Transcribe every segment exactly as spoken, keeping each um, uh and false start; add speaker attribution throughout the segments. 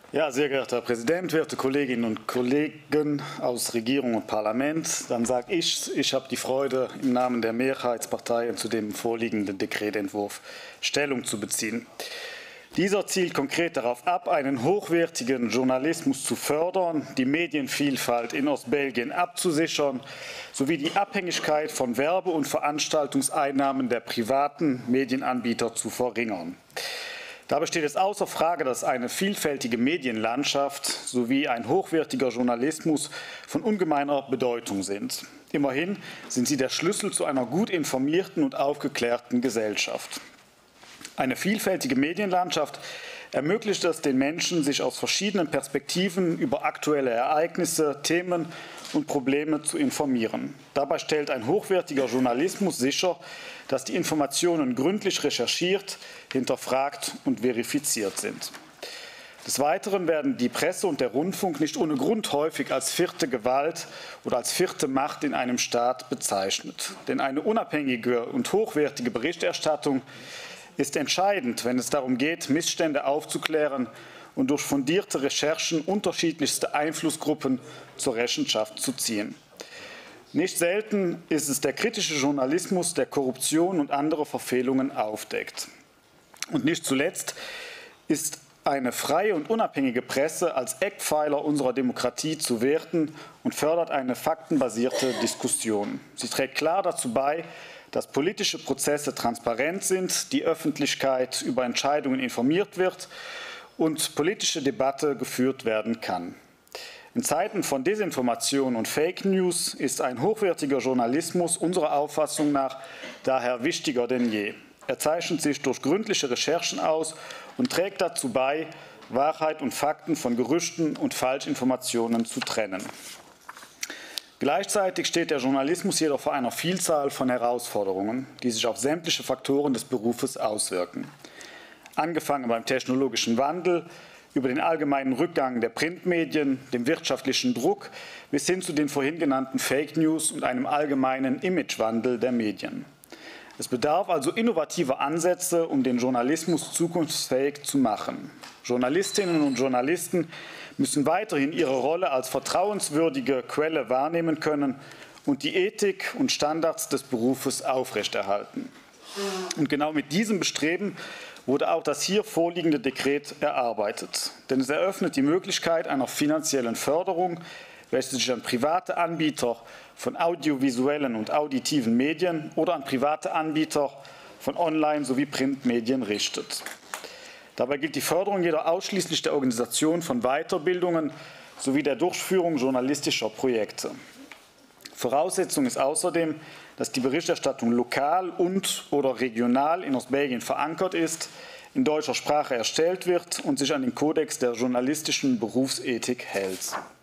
Speaker 1: Ja, sehr geehrter Herr Präsident, werte Kolleginnen und Kollegen aus Regierung und Parlament, dann sage ich, ich habe die Freude, im Namen der Mehrheitsparteien zu dem vorliegenden Dekretentwurf Stellung zu beziehen. Dieser zielt konkret darauf ab, einen hochwertigen Journalismus zu fördern, die Medienvielfalt in Ostbelgien abzusichern, sowie die Abhängigkeit von Werbe- und Veranstaltungseinnahmen der privaten Medienanbieter zu verringern. Dabei steht es außer Frage, dass eine vielfältige Medienlandschaft sowie ein hochwertiger Journalismus von ungemeiner Bedeutung sind. Immerhin sind sie der Schlüssel zu einer gut informierten und aufgeklärten Gesellschaft. Eine vielfältige Medienlandschaft ermöglicht es den Menschen, sich aus verschiedenen Perspektiven über aktuelle Ereignisse, Themen und Probleme zu informieren. Dabei stellt ein hochwertiger Journalismus sicher, dass die Informationen gründlich recherchiert, hinterfragt und verifiziert sind. Des Weiteren werden die Presse und der Rundfunk nicht ohne Grund häufig als vierte Gewalt oder als vierte Macht in einem Staat bezeichnet. Denn eine unabhängige und hochwertige Berichterstattung ist entscheidend, wenn es darum geht, Missstände aufzuklären und durch fundierte Recherchen unterschiedlichste Einflussgruppen zur Rechenschaft zu ziehen. Nicht selten ist es der kritische Journalismus, der Korruption und andere Verfehlungen aufdeckt. Und nicht zuletzt ist eine freie und unabhängige Presse als Eckpfeiler unserer Demokratie zu werten und fördert eine faktenbasierte Diskussion. Sie trägt klar dazu bei, dass politische Prozesse transparent sind, die Öffentlichkeit über Entscheidungen informiert wird und politische Debatte geführt werden kann. In Zeiten von Desinformation und Fake News ist ein hochwertiger Journalismus unserer Auffassung nach daher wichtiger denn je. Er zeichnet sich durch gründliche Recherchen aus und trägt dazu bei, Wahrheit und Fakten von Gerüchten und Falschinformationen zu trennen. Gleichzeitig steht der Journalismus jedoch vor einer Vielzahl von Herausforderungen, die sich auf sämtliche Faktoren des Berufes auswirken. Angefangen beim technologischen Wandel, über den allgemeinen Rückgang der Printmedien, dem wirtschaftlichen Druck bis hin zu den vorhin genannten Fake News und einem allgemeinen Imagewandel der Medien. Es bedarf also innovativer Ansätze, um den Journalismus zukunftsfähig zu machen. Journalistinnen und Journalisten müssen weiterhin ihre Rolle als vertrauenswürdige Quelle wahrnehmen können und die Ethik und Standards des Berufes aufrechterhalten. Und genau mit diesem Bestreben wurde auch das hier vorliegende Dekret erarbeitet. Denn es eröffnet die Möglichkeit einer finanziellen Förderung, welche sich an private Anbieter von audiovisuellen und auditiven Medien oder an private Anbieter von Online- sowie Printmedien richtet. Dabei gilt die Förderung jedoch ausschließlich der Organisation von Weiterbildungen sowie der Durchführung journalistischer Projekte. Voraussetzung ist außerdem, dass die Berichterstattung lokal und oder regional in Ostbelgien verankert ist, in deutscher Sprache erstellt wird und sich an den Kodex der journalistischen Berufsethik hält.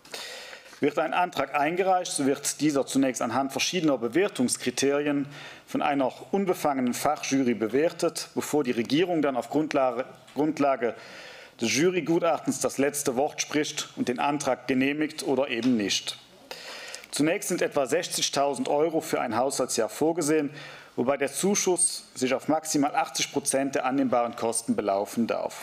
Speaker 1: Wird ein Antrag eingereicht, so wird dieser zunächst anhand verschiedener Bewertungskriterien von einer unbefangenen Fachjury bewertet, bevor die Regierung dann auf Grundlage, Grundlage des Jurygutachtens das letzte Wort spricht und den Antrag genehmigt oder eben nicht. Zunächst sind etwa sechzigtausend Euro für ein Haushaltsjahr vorgesehen, wobei der Zuschuss sich auf maximal achtzig Prozent der annehmbaren Kosten belaufen darf.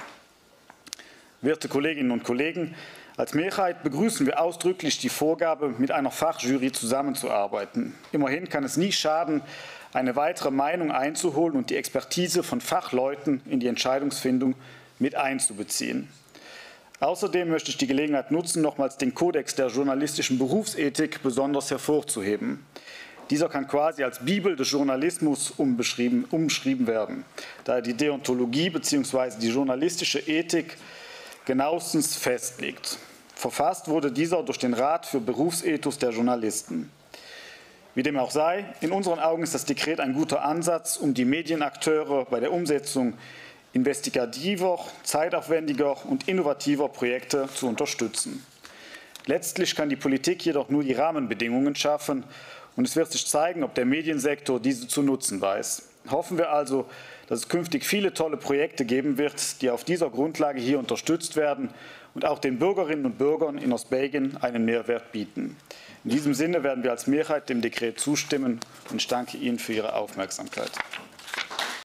Speaker 1: Werte Kolleginnen und Kollegen, als Mehrheit begrüßen wir ausdrücklich die Vorgabe, mit einer Fachjury zusammenzuarbeiten. Immerhin kann es nie schaden, eine weitere Meinung einzuholen und die Expertise von Fachleuten in die Entscheidungsfindung mit einzubeziehen. Außerdem möchte ich die Gelegenheit nutzen, nochmals den Kodex der journalistischen Berufsethik besonders hervorzuheben. Dieser kann quasi als Bibel des Journalismus umbeschrieben, umschrieben werden, da er die Deontologie bzw. die journalistische Ethik genauestens festlegt. Verfasst wurde dieser durch den Rat für Berufsethos der Journalisten. Wie dem auch sei, in unseren Augen ist das Dekret ein guter Ansatz, um die Medienakteure bei der Umsetzung investigativer, zeitaufwendiger und innovativer Projekte zu unterstützen. Letztlich kann die Politik jedoch nur die Rahmenbedingungen schaffen und es wird sich zeigen, ob der Mediensektor diese zu nutzen weiß. Hoffen wir also, dass es künftig viele tolle Projekte geben wird, die auf dieser Grundlage hier unterstützt werden und auch den Bürgerinnen und Bürgern in Ostbelgien einen Mehrwert bieten. In diesem Sinne werden wir als Mehrheit dem Dekret zustimmen und ich danke Ihnen für Ihre Aufmerksamkeit.